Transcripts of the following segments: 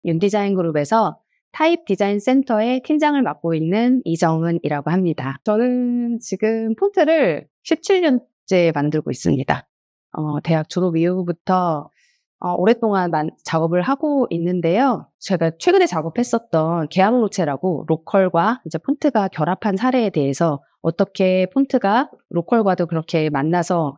윤디자인 그룹에서 타입 디자인 센터의 팀장을 맡고 있는 이정은이라고 합니다. 저는 지금 폰트를 17년째 만들고 있습니다. 대학 졸업 이후부터 오랫동안 작업을 하고 있는데요. 제가 최근에 작업했었던 계양로체라고 로컬과 이제 폰트가 결합한 사례에 대해서 어떻게 폰트가 로컬과도 그렇게 만나서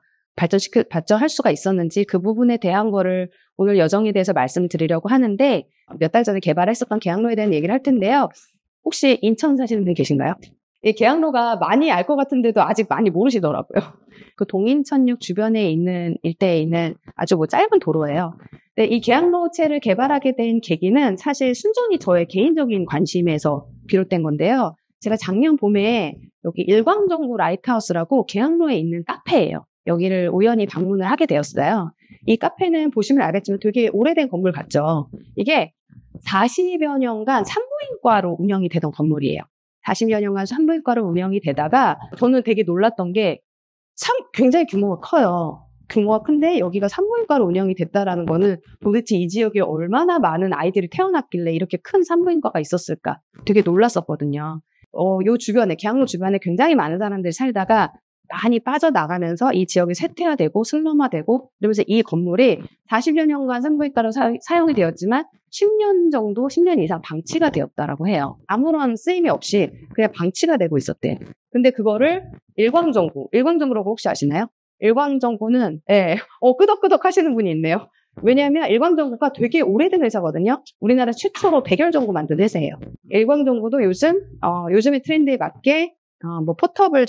발전할 수가 있었는지 그 부분에 대한 거를 오늘 여정에 대해서 말씀드리려고 하는데 몇 달 전에 개발했었던 계양로에 대한 얘기를 할 텐데요. 혹시 인천 사시는 분 계신가요? 이 계양로가 많이 알 것 같은데도 아직 많이 모르시더라고요. 그 동인천육 주변에 있는 일대에 있는 아주 짧은 도로예요. 근데 이 계양로체를 개발하게 된 계기는 사실 순전히 저의 개인적인 관심에서 비롯된 건데요. 제가 작년 봄에 여기 일광정구 라이트하우스라고 계양로에 있는 카페예요. 여기를 우연히 방문을 하게 되었어요. 이 카페는 보시면 알겠지만 되게 오래된 건물 같죠. 이게 40여 년간 산부인과로 운영이 되던 건물이에요. 40여 년간 산부인과로 운영이 되다가 저는 되게 놀랐던 게 굉장히 규모가 커요. 규모가 큰데 여기가 산부인과로 운영이 됐다라는 거는 도대체 이 지역에 얼마나 많은 아이들이 태어났길래 이렇게 큰 산부인과가 있었을까 되게 놀랐었거든요. 요 주변에, 계양로 주변에 굉장히 많은 사람들이 살다가 많이 빠져나가면서 이 지역이 쇠퇴화되고 슬럼화되고 이러면서 이 건물이 40여 년간 산부인과로 사용이 되었지만 10년 이상 방치가 되었다라고 해요. 아무런 쓰임이 없이 그냥 방치가 되고 있었대. 근데 그거를 일광정구라고 혹시 아시나요? 일광정구는 끄덕끄덕 하시는 분이 있네요. 왜냐하면 일광정구가 되게 오래된 회사거든요. 우리나라 최초로 백열전구 만든 회사예요. 일광정구도 요즘의 트렌드에 맞게 포터블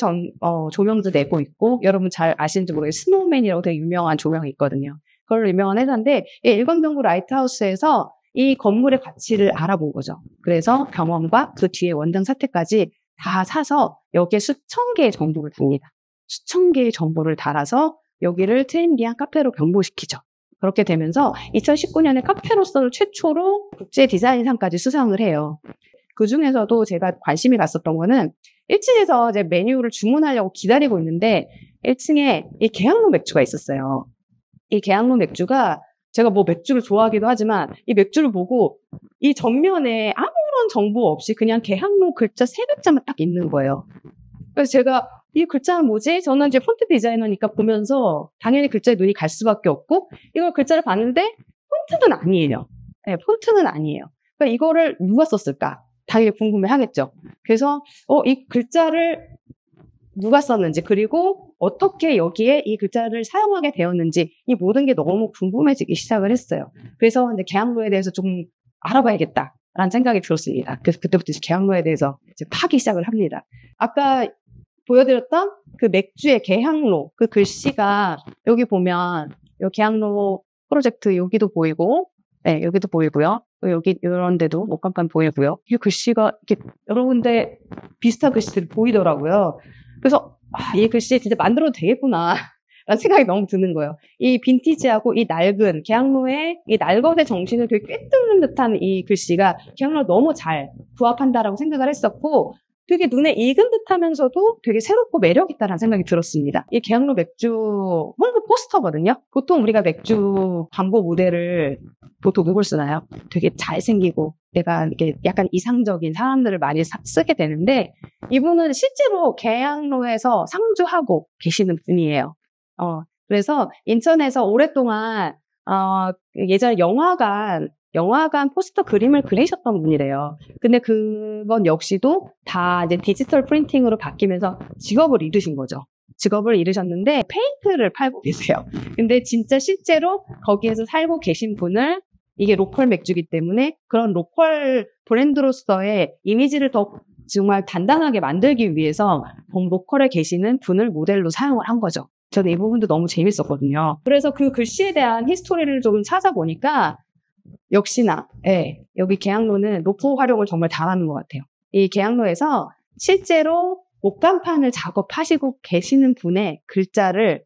조명도 내고 있고, 여러분 잘 아시는지 모르겠어요. 스노우맨이라고 되게 유명한 조명이 있거든요. 그걸로 유명한 회사인데, 이 일광정구 라이트하우스에서 이 건물의 가치를 알아본 거죠. 그래서 병원과 그 뒤에 원장 사태까지 다 사서 여기에 수천 개의 정보를 답니다. 수천 개의 정보를 달아서 여기를 트렌디한 카페로 변모시키죠. 그렇게 되면서 2019년에 카페로서 최초로 국제 디자인상까지 수상을 해요. 그 중에서도 제가 관심이 갔었던 거는 1층에서 이제 메뉴를 주문하려고 기다리고 있는데 1층에 이 계양로 맥주가 있었어요. 이 계양로 맥주가 제가 맥주를 좋아하기도 하지만 이 맥주를 보고 이 전면에 아무런 정보 없이 그냥 계양로 글자 3글자만 딱 있는 거예요. 그래서 제가 이 글자는 뭐지? 저는 이제 폰트 디자이너니까 보면서 당연히 글자에 눈이 갈 수밖에 없고 이걸 글자를 봤는데 폰트는 아니에요. 네, 폰트는 아니에요. 그러니까 이거를 누가 썼을까? 당연히 궁금해 하겠죠. 그래서 이 글자를 누가 썼는지 그리고 어떻게 여기에 이 글자를 사용하게 되었는지 이 모든 게 너무 궁금해지기 시작을 했어요. 그래서 이제 계양로에 대해서 좀 알아봐야겠다라는 생각이 들었습니다. 그래서 그때부터 이제 계양로에 대해서 이제 파기 시작을 합니다. 아까 보여드렸던 그 맥주의 계양로 그 글씨가 여기 보면 요 계양로 프로젝트 여기도 보이고 네, 여기도 보이고요. 여기 이런 데도 목간판 보이고요. 이 글씨가 이렇게 여러 군데 비슷한 글씨들이 보이더라고요. 그래서 이 글씨 진짜 만들어도 되겠구나 라는 생각이 너무 드는 거예요. 이 빈티지하고 이 낡은 계양로의 이 날것의 정신을 되게 꿰뚫는 듯한 이 글씨가 계양로에 너무 잘 부합한다라고 생각을 했었고 되게 눈에 익은 듯하면서도 되게 새롭고 매력있다라는 생각이 들었습니다. 이 계양로 맥주 홍보 포스터거든요. 보통 우리가 맥주 광고 모델을 보통 누굴 쓰나요? 되게 잘생기고 내가 이렇게 약간 이상적인 사람들을 많이 쓰게 되는데 이분은 실제로 계양로에서 상주하고 계시는 분이에요. 그래서 인천에서 오랫동안 예전에 영화관 포스터 그림을 그리셨던 분이래요. 근데 그건 역시도 다 이제 디지털 프린팅으로 바뀌면서 직업을 잃으신 거죠. 직업을 잃으셨는데 페인트를 팔고 계세요. 근데 진짜 실제로 거기에서 살고 계신 분을 이게 로컬 맥주기 때문에 그런 로컬 브랜드로서의 이미지를 더 정말 단단하게 만들기 위해서 로컬에 계시는 분을 모델로 사용을 한 거죠. 저는 이 부분도 너무 재밌었거든요. 그래서 그 글씨에 대한 히스토리를 좀 찾아보니까 역시나 여기 계양로는 노포 활용을 정말 잘하는 것 같아요. 이 계양로에서 실제로 목간판을 작업하시고 계시는 분의 글자를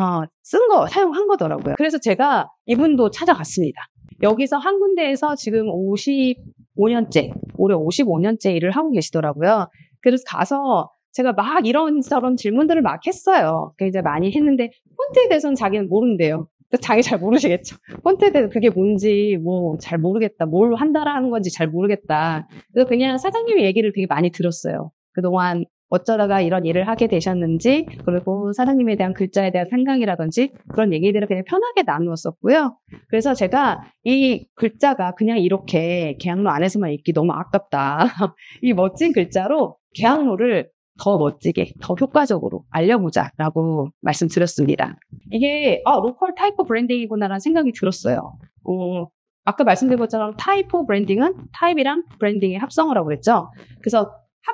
사용한 거더라고요. 그래서 제가 이분도 찾아갔습니다. 여기서 한 군데에서 지금 55년째, 올해 55년째 일을 하고 계시더라고요. 그래서 가서 제가 막 이런저런 질문들을 막 했어요. 이제 많이 했는데 폰트에 대해서는 자기는 모른대요. 장이 잘 모르시겠죠. 폰트에 대해서 그게 뭔지 뭐 잘 모르겠다. 뭘 한다라는 건지 잘 모르겠다. 그래서 그냥 사장님의 얘기를 되게 많이 들었어요. 그동안 어쩌다가 이런 일을 하게 되셨는지, 그리고 사장님에 대한 글자에 대한 생각이라든지 그런 얘기들을 그냥 편하게 나누었었고요. 그래서 제가 이 글자가 그냥 이렇게 계약로 안에서만 읽기 너무 아깝다. 이 멋진 글자로 계약로를 더 멋지게, 더 효과적으로 알려보자라고 말씀드렸습니다. 이게 로컬 타이포 브랜딩이구나라는 생각이 들었어요. 아까 말씀드린 것처럼 타이포 브랜딩은 타입이랑 브랜딩의 합성어라고 그랬죠. 그래서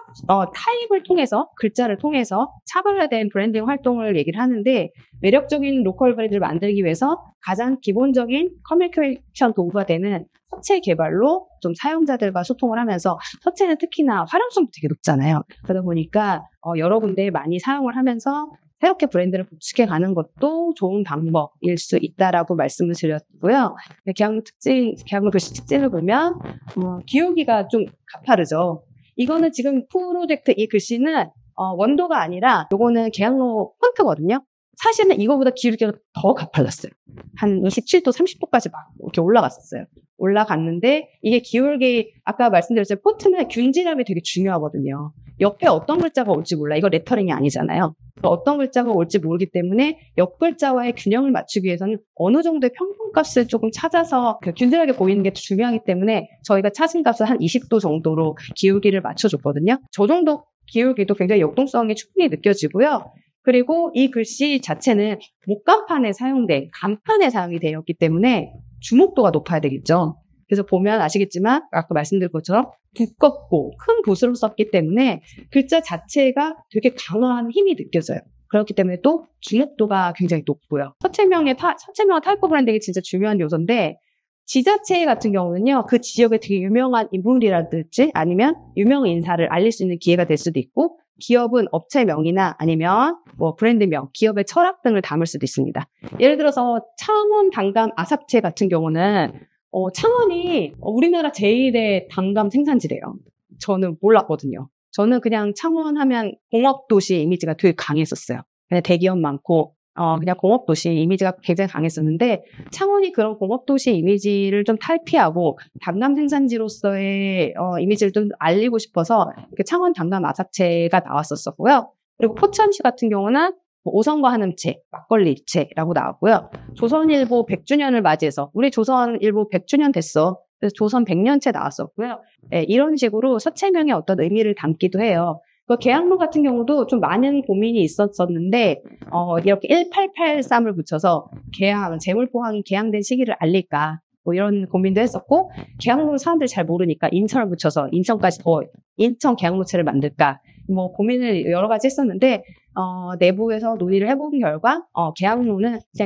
타입을 통해서, 글자를 통해서 차별화된 브랜딩 활동을 얘기를 하는데, 매력적인 로컬 브랜드를 만들기 위해서 가장 기본적인 커뮤니케이션 도구가 되는 서체 개발로 좀 사용자들과 소통을 하면서, 서체는 특히나 활용성도 되게 높잖아요. 그러다 보니까 여러 군데 많이 사용을 하면서 새롭게 브랜드를 구축해 가는 것도 좋은 방법일 수 있다라고 말씀을 드렸고요. 계약로 글씨 특징을 보면 기울기가 좀 가파르죠. 이거는 지금 프로젝트 이 글씨는 원도가 아니라 요거는 계약로 폰트거든요. 사실은 이거보다 기울기가 더 가팔랐어요. 한 27도, 30도까지 막 이렇게 올라갔었어요. 올라갔는데 이게 기울기, 아까 말씀드렸죠. 폰트는 균질함이 되게 중요하거든요. 옆에 어떤 글자가 올지 몰라. 이거 레터링이 아니잖아요. 어떤 글자가 올지 모르기 때문에 옆 글자와의 균형을 맞추기 위해서는 어느 정도의 평균값을 조금 찾아서 균질하게 보이는 게 중요하기 때문에 저희가 찾은 값을 한 20도 정도로 기울기를 맞춰줬거든요. 저 정도 기울기도 굉장히 역동성이 충분히 느껴지고요. 그리고 이 글씨 자체는 목간판에 사용된 간판에 사용이 되었기 때문에 주목도가 높아야 되겠죠. 그래서 보면 아시겠지만 아까 말씀드린 것처럼 두껍고 큰 붓으로 썼기 때문에 글자 자체가 되게 강한 힘이 느껴져요. 그렇기 때문에 또 주목도가 굉장히 높고요. 서체명의 타이포 브랜딩이 진짜 중요한 요소인데, 지자체 같은 경우는요, 그 지역에 되게 유명한 인물이라든지 아니면 유명 인사를 알릴 수 있는 기회가 될 수도 있고, 기업은 업체명이나 아니면 뭐 브랜드명, 기업의 철학 등을 담을 수도 있습니다. 예를 들어서 창원 당감 아삽채 같은 경우는 창원이 우리나라 제1의 당감 생산지래요. 저는 몰랐거든요. 저는 그냥 창원 하면 공업도시 이미지가 되게 강했었어요. 그냥 대기업 많고 그냥 공업도시 이미지가 굉장히 강했었는데, 창원이 그런 공업도시 이미지를 좀 탈피하고 당감 생산지로서의 이미지를 좀 알리고 싶어서 창원 당감 아삽채가 나왔었고요. 그리고 포천시 같은 경우는 오성과 한음채, 막걸리채라고 나왔고요. 조선일보 100주년을 맞이해서 우리 조선일보 100주년 됐어. 그래서 조선 100년채 나왔었고요. 네, 이런 식으로 서체명의 어떤 의미를 담기도 해요. 계약로 같은 경우도 좀 많은 고민이 있었었는데 이렇게 1883을 붙여서 재물포항이 개항된 시기를 알릴까, 뭐 이런 고민도 했었고, 계약로를 사람들이 잘 모르니까 인천을 붙여서 인천까지 인천 계약로체를 만들까, 뭐 고민을 여러 가지 했었는데 내부에서 논의를 해본 결과 계약로는 그냥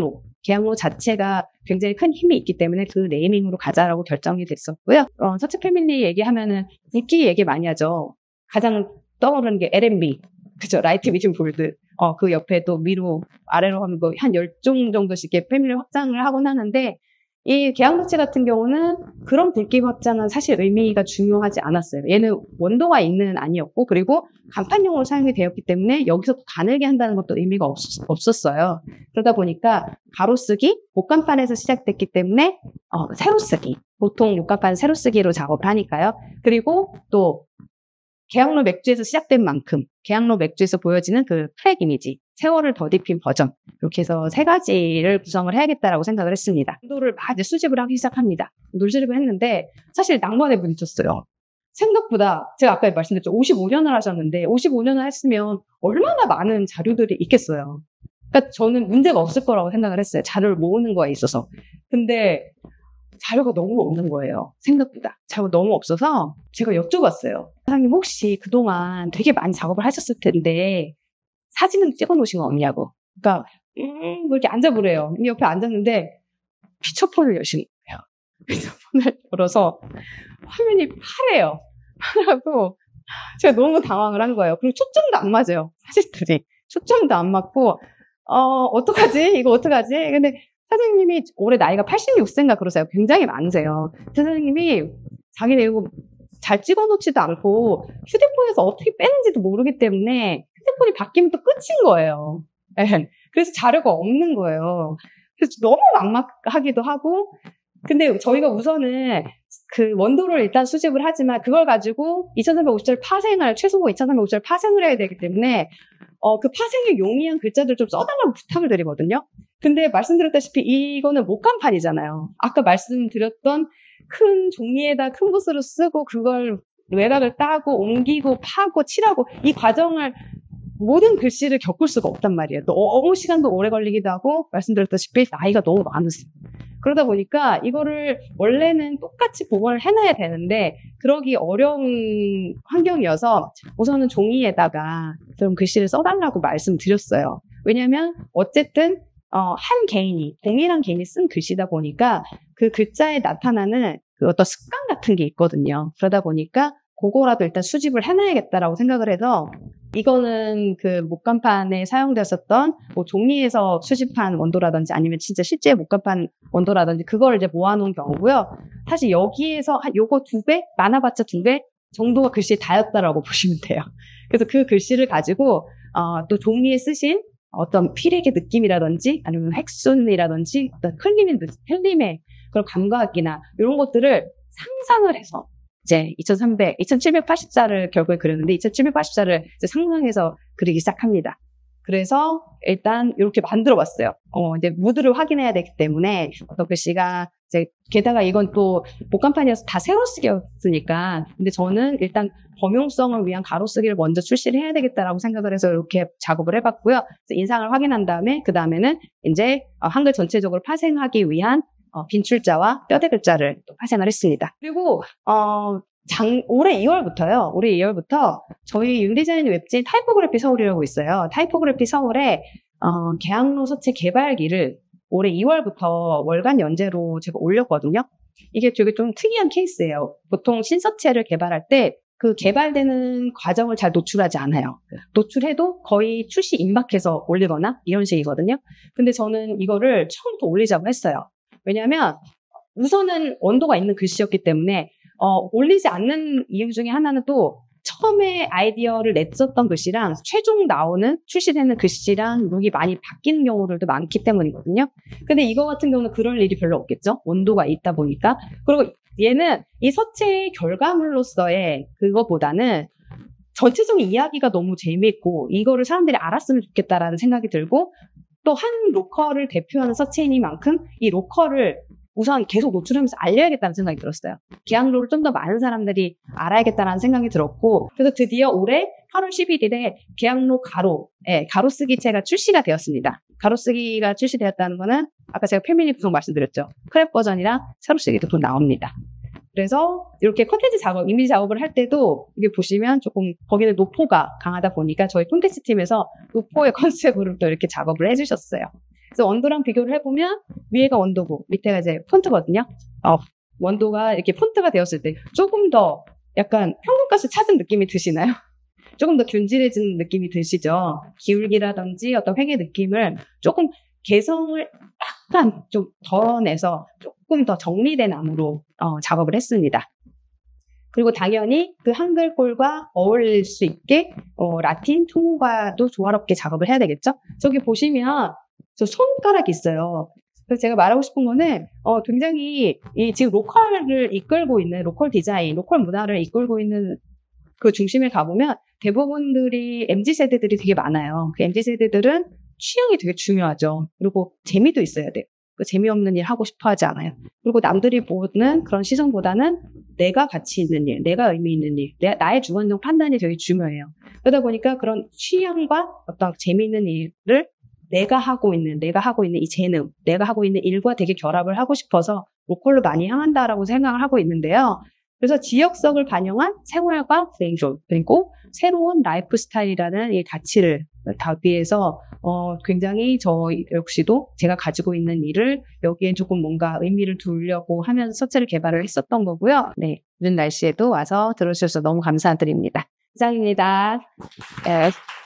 계약로 자체가 굉장히 큰 힘이 있기 때문에 그 네이밍으로 가자라고 결정이 됐었고요. 서체 패밀리 얘기하면은 인기 얘기 많이 하죠. 가장 떠오르는 게 L&B, 그죠? 라이트, 미디움, 볼드. 그 옆에 또 위로, 아래로 하면 한 10종 정도씩 이렇게 패밀리 확장을 하곤 하는데, 이 계약노체 같은 경우는 그런 굵기 확장은 사실 의미가 중요하지 않았어요. 얘는 원도가 있는 아니었고, 그리고 간판용으로 사용이 되었기 때문에 여기서 가늘게 한다는 것도 의미가 없었어요. 그러다 보니까 가로쓰기, 목간판에서 시작됐기 때문에 세로쓰기, 보통 목간판 세로쓰기로 작업하니까요. 그리고 또 계약로 맥주에서 시작된 만큼 계약로 맥주에서 보여지는 그 트랙 이미지, 세월을 더딥힌 버전, 이렇게 해서 3가지를 구성을 해야겠다라고 생각을 했습니다. 논도를 막 이제 수집을 하기 시작합니다. 논수집을 했는데 사실 낭만에 부딪혔어요. 생각보다 제가 아까 말씀드렸죠. 55년을 하셨는데 55년을 했으면 얼마나 많은 자료들이 있겠어요. 그러니까 저는 문제가 없을 거라고 생각을 했어요. 자료를 모으는 거에 있어서. 근데 자료가 너무 없는 거예요. 생각보다. 자료가 너무 없어서 제가 여쭤봤어요. 사장님 혹시 그동안 되게 많이 작업을 하셨을 텐데 사진은 찍어 놓으신 거 없냐고. 그러니까 뭐 이렇게 앉아보래요. 옆에 앉았는데 피처폰을 여신 거예요. 피처폰을 열어서 화면이 파래요. 파라고 제가 너무 당황을 한 거예요. 그리고 초점도 안 맞아요. 사진들이. 초점도 안 맞고 어떡하지? 이거 어떡하지? 근데 사장님이 올해 나이가 86세인가 그러세요. 굉장히 많으세요. 사장님이 자기네 이거 잘 찍어놓지도 않고 휴대폰에서 어떻게 빼는지도 모르기 때문에 휴대폰이 바뀌면 또 끝인 거예요. 네. 그래서 자료가 없는 거예요. 그래서 너무 막막하기도 하고, 근데 저희가 우선은 그 원도를 일단 수집을 하지만 그걸 가지고 2350자를 파생을, 최소고 2350자를 파생을 해야 되기 때문에 그 파생에 용이한 글자들 좀 써달라고 부탁을 드리거든요. 근데 말씀드렸다시피 이거는 목간판이잖아요. 아까 말씀드렸던 큰 종이에다 큰 붓으로 쓰고 그걸 외곽을 따고 옮기고 파고 칠하고 이 과정을 모든 글씨를 겪을 수가 없단 말이에요. 너무 시간도 오래 걸리기도 하고 말씀드렸다시피 나이가 너무 많으세요. 그러다 보니까 이거를 원래는 똑같이 복원을 해놔야 되는데 그러기 어려운 환경이어서 우선은 종이에다가 좀 글씨를 써달라고 말씀드렸어요. 왜냐하면 어쨌든 한 개인이, 동일한 개인이 쓴 글씨다 보니까 그 글자에 나타나는 그 어떤 습관 같은 게 있거든요. 그러다 보니까 그거라도 일단 수집을 해놔야겠다라고 생각을 해서 이거는 그 목간판에 사용되었었던 뭐 종이에서 수집한 원도라든지 아니면 진짜 실제 목간판 원도라든지 그걸 이제 모아놓은 경우고요. 사실 여기에서 요거 2배? 많아봤자 2배 정도가 글씨 다였다라고 보시면 돼요. 그래서 그 글씨를 가지고 또 종이에 쓰신 어떤 필액의 느낌이라든지 아니면 획순이라든지 어떤 흘림의 그런 감각이나 이런 것들을 상상을 해서 이제 2780자를 결국에 그렸는데 2780자를 이제 상상해서 그리기 시작합니다. 그래서 일단 이렇게 만들어 봤어요. 이제 무드를 확인해야 되기 때문에 어떤 글씨가 이제 게다가 이건 또 목간판이어서 다 세로쓰기였으니까 근데 저는 일단 범용성을 위한 가로쓰기를 먼저 출시를 해야 되겠다라고 생각을 해서 이렇게 작업을 해봤고요. 인상을 확인한 다음에 그 다음에는 이제 한글 전체적으로 파생하기 위한 빈출자와 뼈대 글자를 또 파생을 했습니다. 그리고 올해 2월부터요. 올해 2월부터 저희 윤디자인 웹진 타이포그래피 서울이라고 있어요. 타이포그래피 서울에 계양로 서체 개발기를 올해 2월부터 월간 연재로 제가 올렸거든요. 이게 되게 좀 특이한 케이스예요. 보통 신서체를 개발할 때 그 개발되는 과정을 잘 노출하지 않아요. 노출해도 거의 출시 임박해서 올리거나 이런 식이거든요. 근데 저는 이거를 처음부터 올리자고 했어요. 왜냐하면 우선은 원도가 있는 글씨였기 때문에 올리지 않는 이유 중에 하나는 또 처음에 아이디어를 냈었던 글씨랑 최종 나오는 출시되는 글씨랑 룩이 많이 바뀌는 경우들도 많기 때문이거든요. 근데 이거 같은 경우는 그럴 일이 별로 없겠죠. 원도가 있다 보니까. 그리고 얘는 이 서체의 결과물로서의 그거보다는 전체적인 이야기가 너무 재미있고 이거를 사람들이 알았으면 좋겠다라는 생각이 들고 또 한 로컬을 대표하는 서체이니만큼 이 로컬을 우선 계속 노출하면서 알려야겠다는 생각이 들었어요. 계양로를 좀 더 많은 사람들이 알아야겠다는 생각이 들었고 그래서 드디어 올해 8월 11일에 계양로 가로쓰기체가 출시가 되었습니다. 가로쓰기가 출시되었다는 거는 아까 제가 패밀리 구성 말씀드렸죠. 크랩 버전이랑 세로쓰기도 또 나옵니다. 그래서 이렇게 컨텐츠 작업, 이미지 작업을 할 때도 이게 보시면 조금 거기는 노포가 강하다 보니까 저희 콘텐츠 팀에서 노포의 컨셉으로 또 이렇게 작업을 해주셨어요. 그래서 원도랑 비교를 해보면 위에가 원도고 밑에가 이제 폰트거든요. 원도가 이렇게 폰트가 되었을 때 조금 더 약간 평균값을 찾은 느낌이 드시나요? 조금 더 균질해진 느낌이 드시죠? 기울기라든지 어떤 획의 느낌을 조금 개성을 약간 좀 덜어내서 조금 더 정리된 암으로 작업을 했습니다. 그리고 당연히 그 한글꼴과 어울릴 수 있게 라틴 통과도 조화롭게 작업을 해야 되겠죠? 저기 보시면 저 손가락이 있어요. 그래서 제가 말하고 싶은 거는 굉장히 지금 로컬을 이끌고 있는 로컬 디자인, 로컬 문화를 이끌고 있는 그 중심에 가보면 대부분들이 MZ세대들이 되게 많아요. 그 MZ세대들은 취향이 되게 중요하죠. 그리고 재미도 있어야 돼요. 재미없는 일 하고 싶어 하지 않아요. 그리고 남들이 보는 그런 시선보다는 내가 가치 있는 일, 내가 의미 있는 일, 나의 주관적 판단이 되게 중요해요. 그러다 보니까 그런 취향과 어떤 재미있는 일을 내가 하고 있는 이 재능, 내가 하고 있는 일과 되게 결합을 하고 싶어서 로컬로 많이 향한다라고 생각을 하고 있는데요. 그래서 지역성을 반영한 생활과 브레인존, 그리고 새로운 라이프 스타일이라는 이 가치를 위해서 굉장히 저 역시도 제가 가지고 있는 일을 여기에 조금 뭔가 의미를 두려고 하면서 서체를 개발을 했었던 거고요. 네, 이런 날씨에도 와서 들어주셔서 너무 감사드립니다. 이상입니다.